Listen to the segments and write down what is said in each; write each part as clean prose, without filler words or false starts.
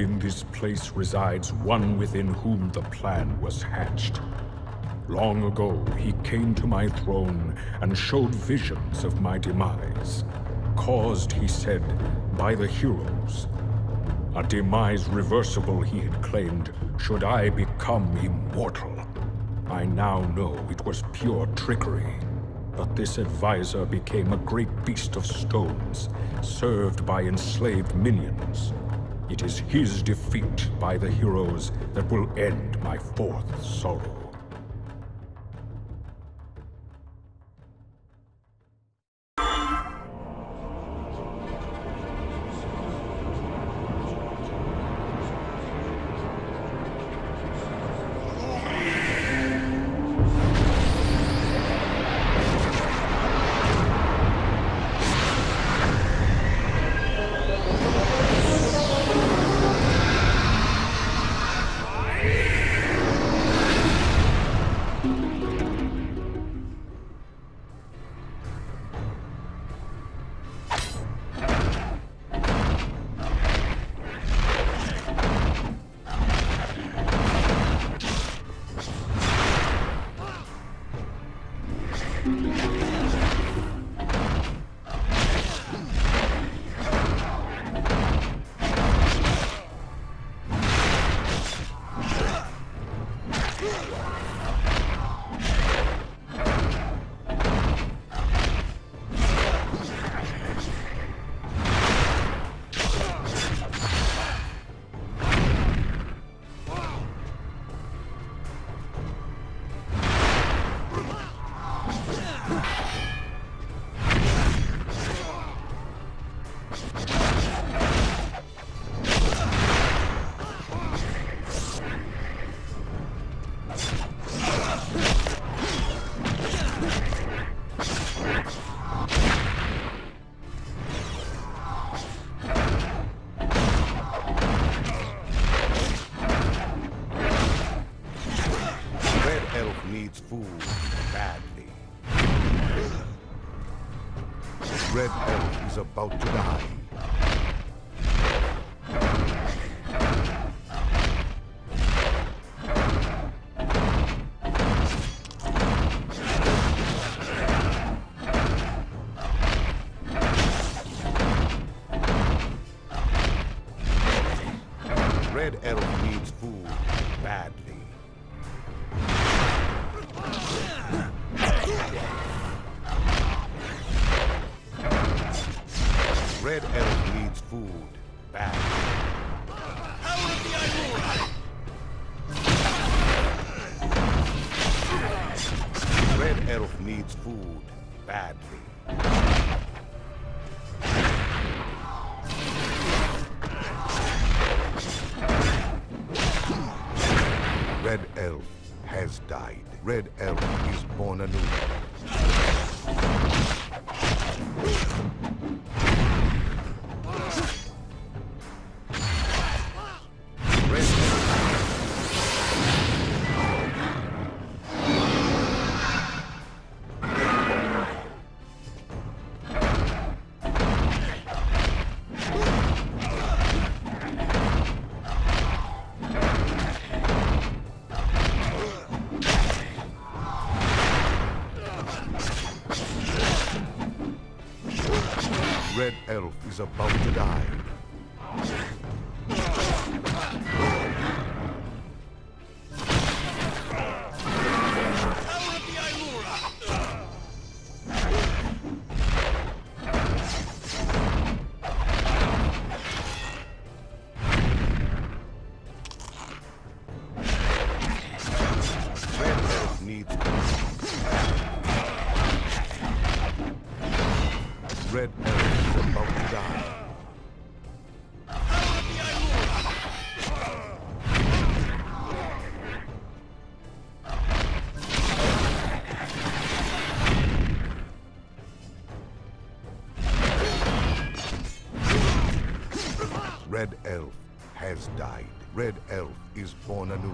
in this place resides one within whom the plan was hatched. Long ago, he came to my throne and showed visions of my demise, caused, he said, by the heroes. A demise reversible, he had claimed, should I become immortal. I now know it was pure trickery, but this advisor became a great beast of stones, served by enslaved minions. It is his defeat by the heroes that will end my fourth sorrow. Red Elf is about to die. Red Elf needs food badly. Red Elf needs food badly. Power of the Aurora! Red Elf needs food badly. Red Elf has died. Red Elf is born anew. Red Elf is about to die. Red Elf needs Red Elf is about to die. Red Elf has died. Red Elf is born anew.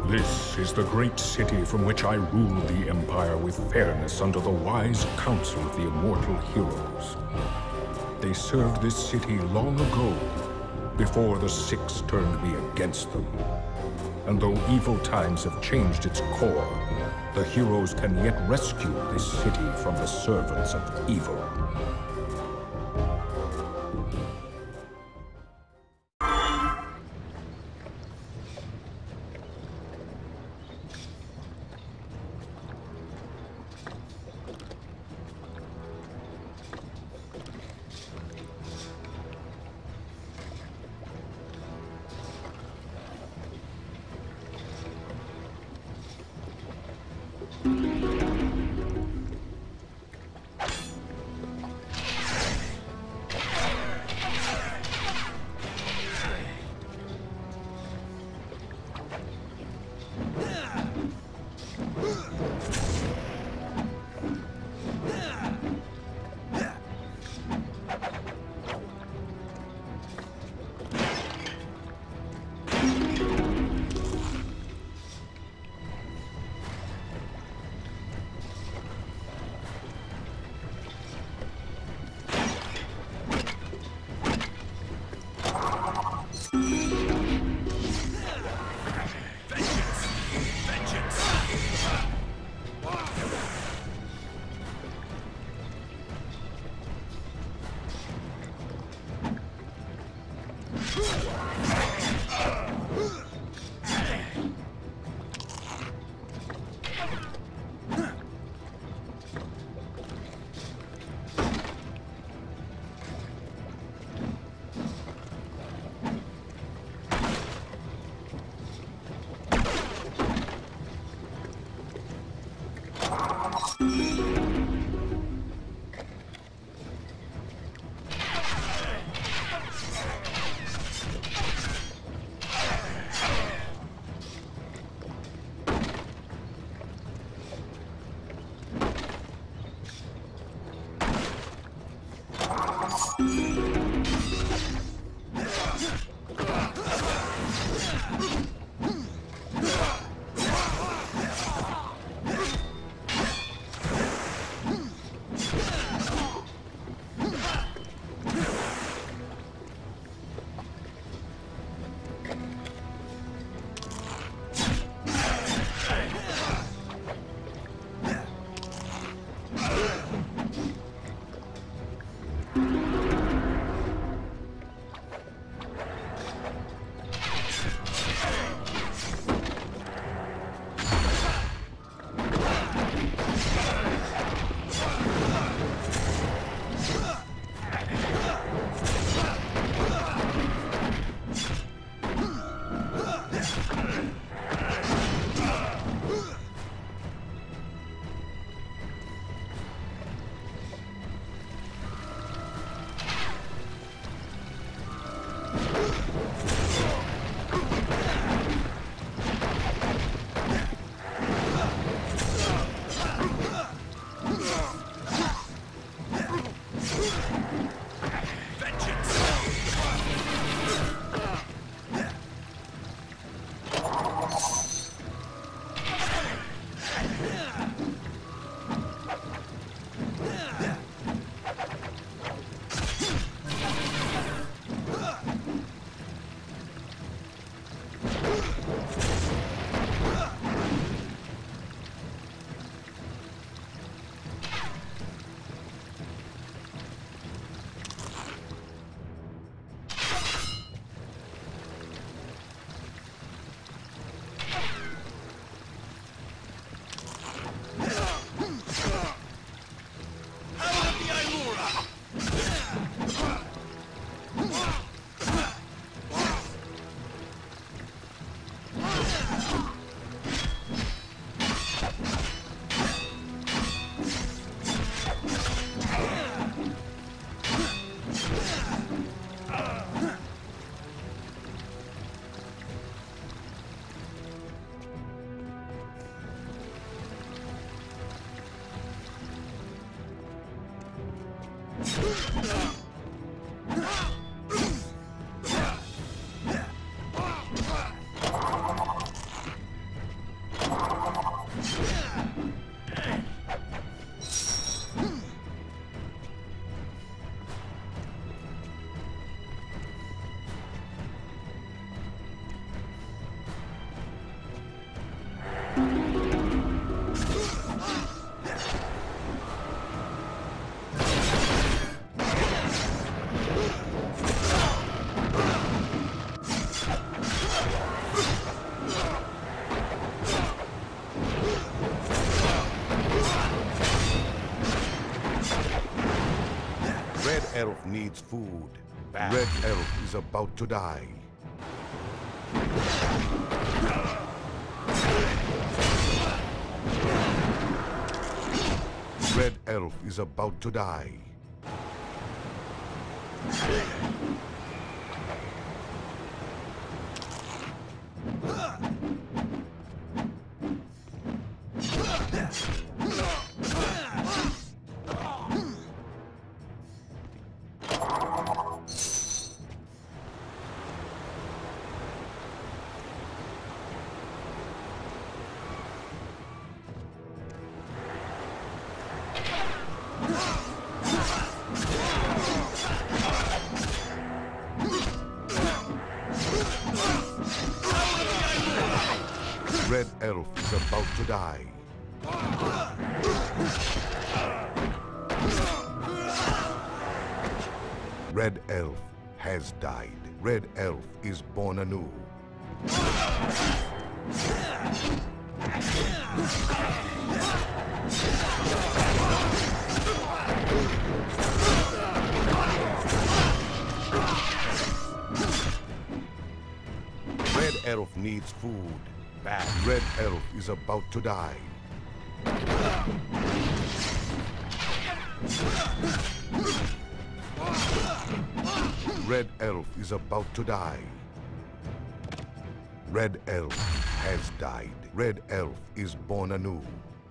This is the great city from which I ruled the Empire with fairness under the wise counsel of the immortal heroes. They served this city long ago, before the Six turned me against them. And though evil times have changed its core, the heroes can yet rescue this city from the servants of evil. needs food. Bad. Red elf is about to die. Red elf is about to die. Red elf is about to die. Red elf has died. Red elf is born anew. Red elf needs food. Bad. Red elf is about to die. Red elf is about to die. Red elf has died. Red elf is born anew.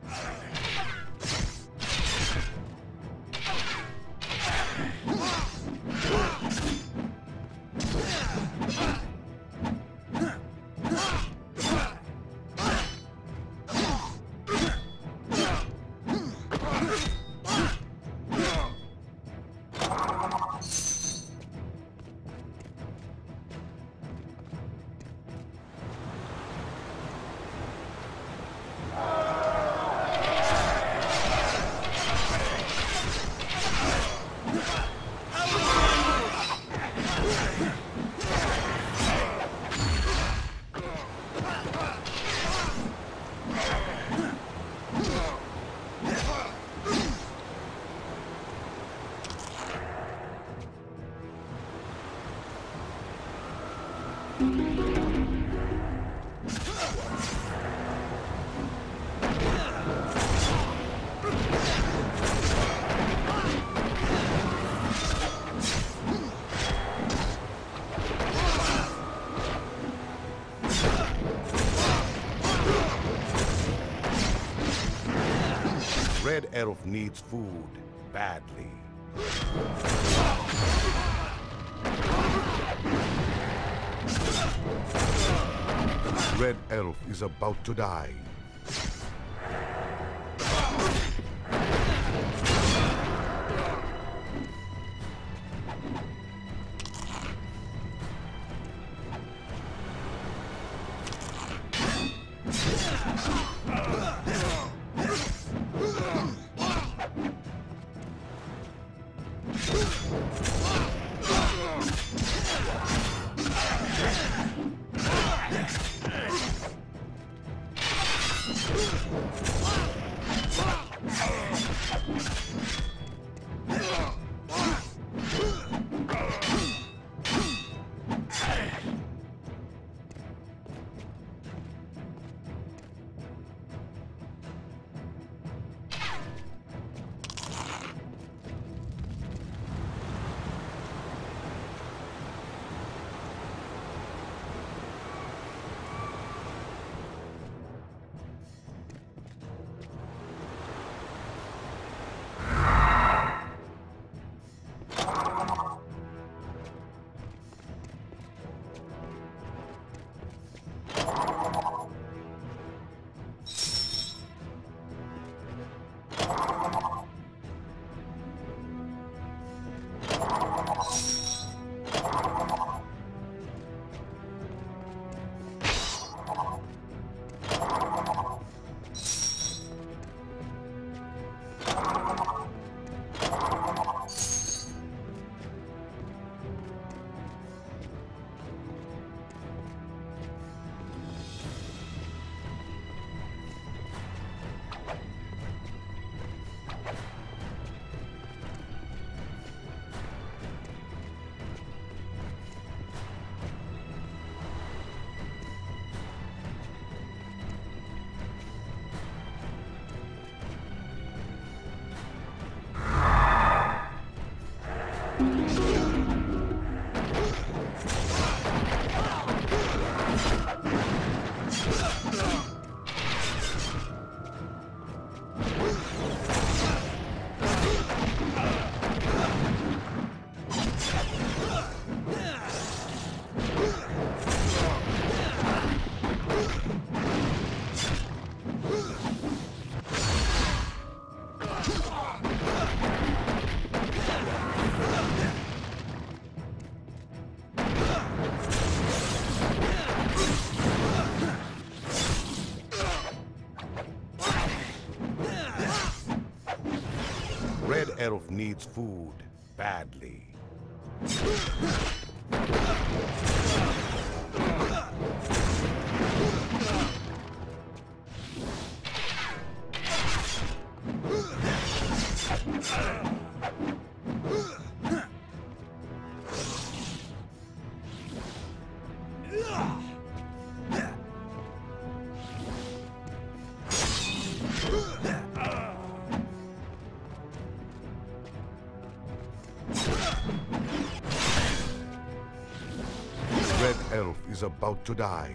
Red elf needs food badly. Red elf is about to die. elf needs food badly. Red elf is about to die.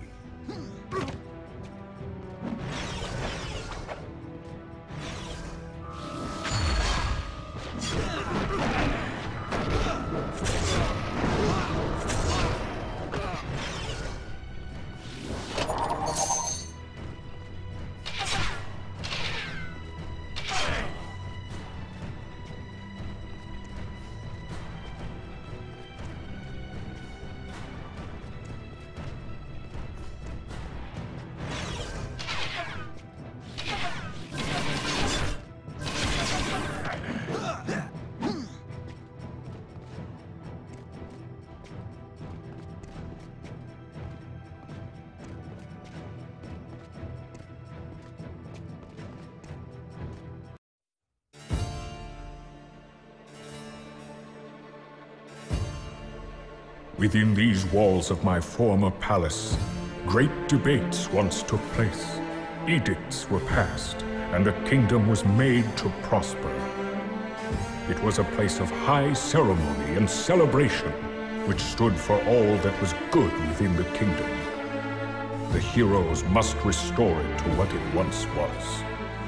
Within these walls of my former palace, great debates once took place. Edicts were passed, and the kingdom was made to prosper. It was a place of high ceremony and celebration, which stood for all that was good within the kingdom. The heroes must restore it to what it once was.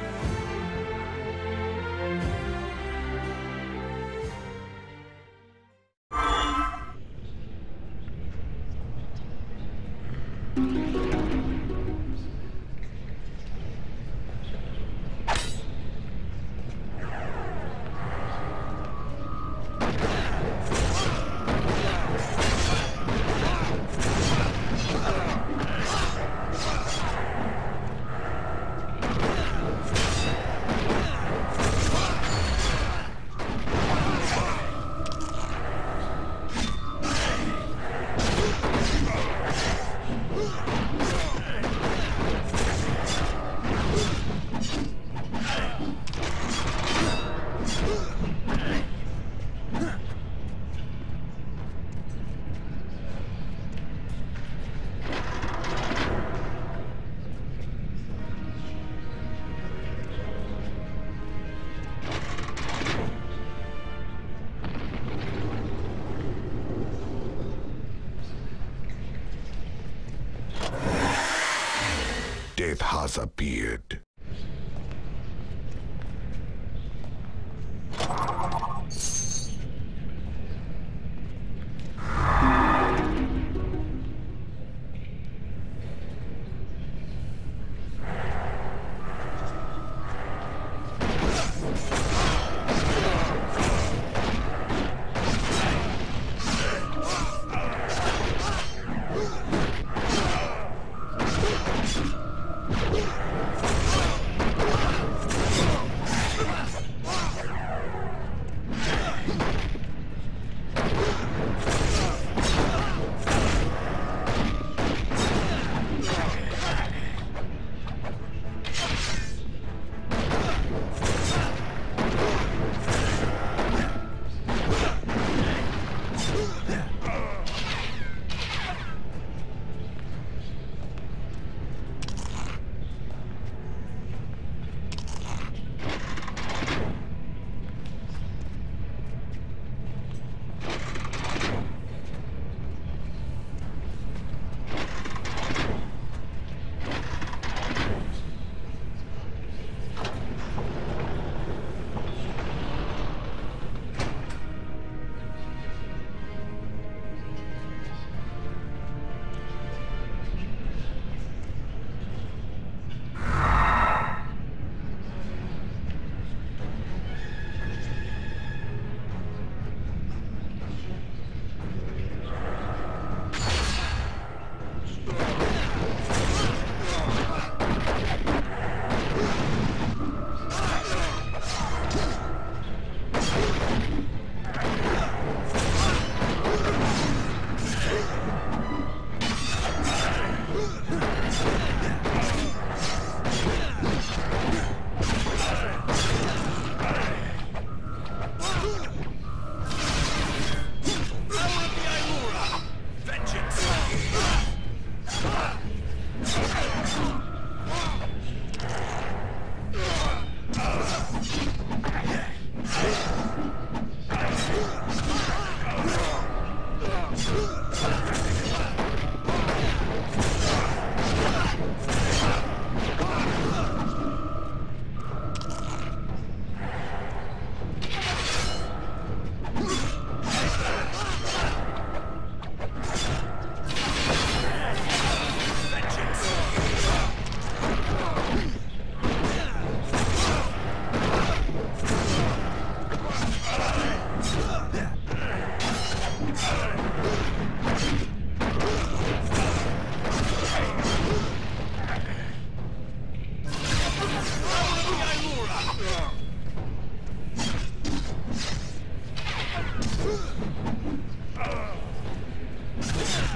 Death has appeared.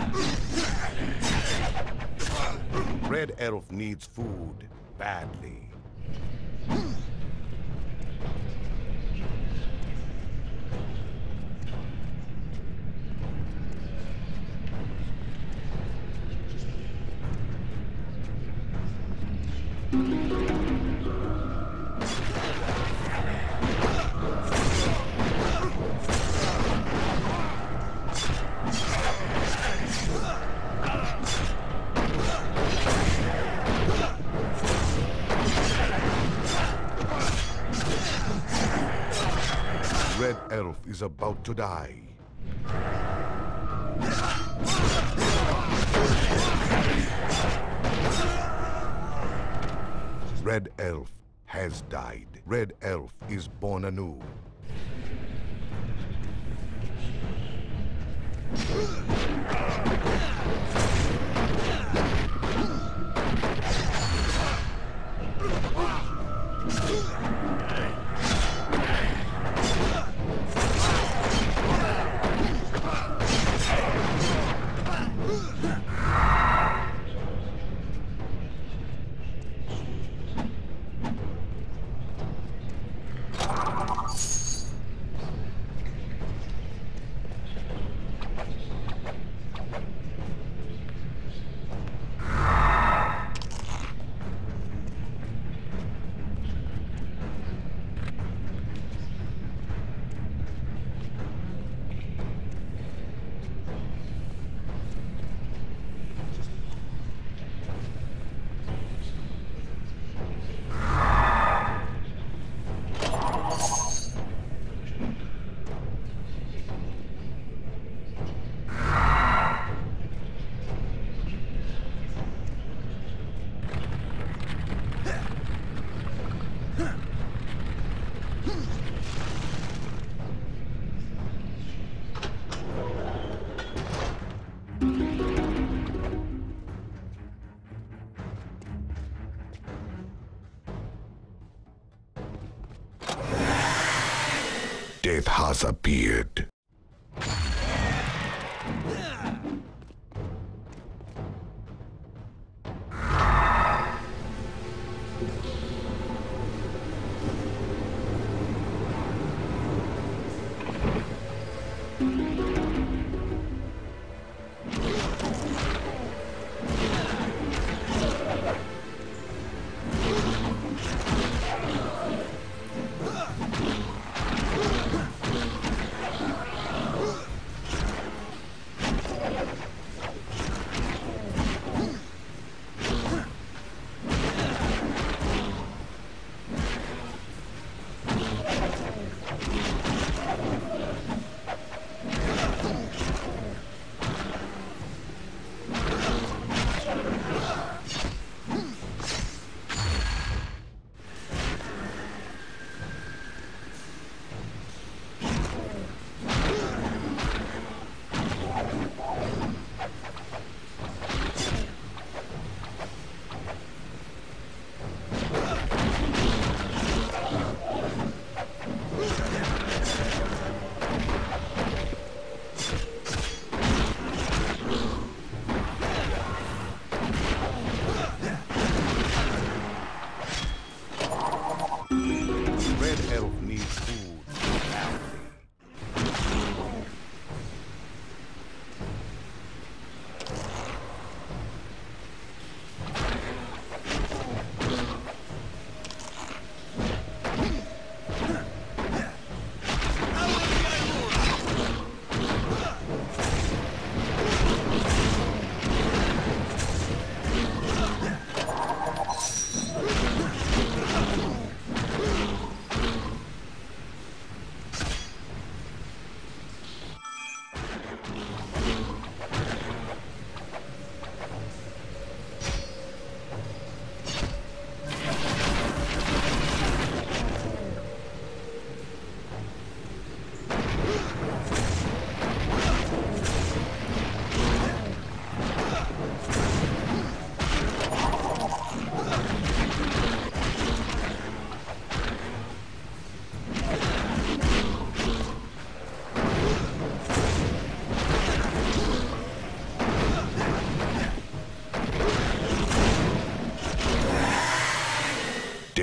Red Elf needs food badly. Red Elf is about to die. Red Elf has died. Red Elf is born anew. Death has appeared.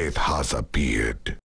Death has appeared.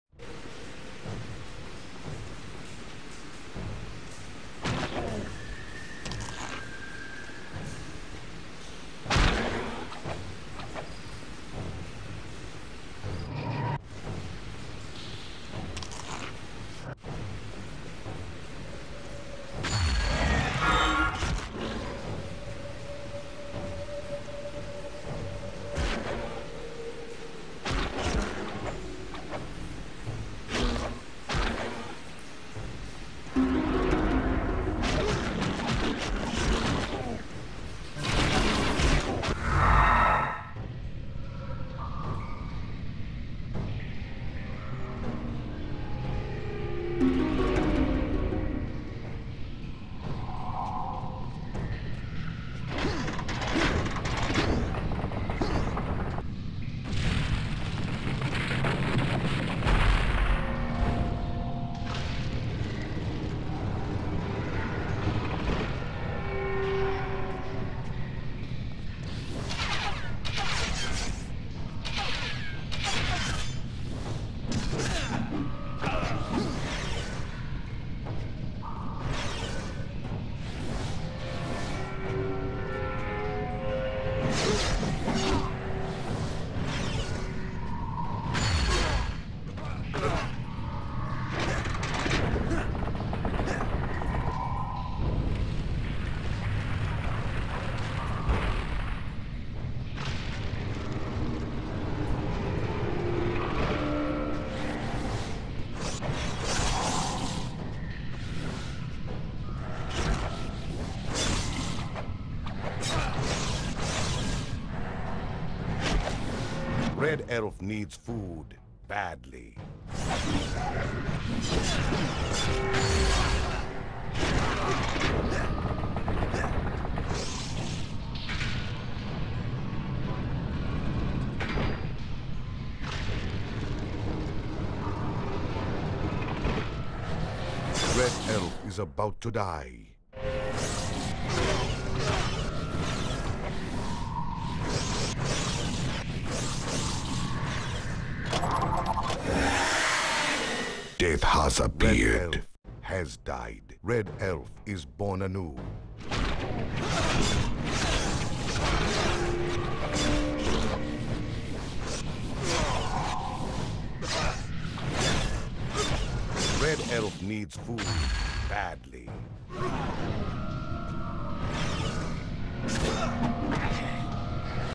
Red Elf needs food badly. Red Elf is about to die. Death has appeared. Red Elf has died. Red Elf is born anew. Red Elf needs food badly.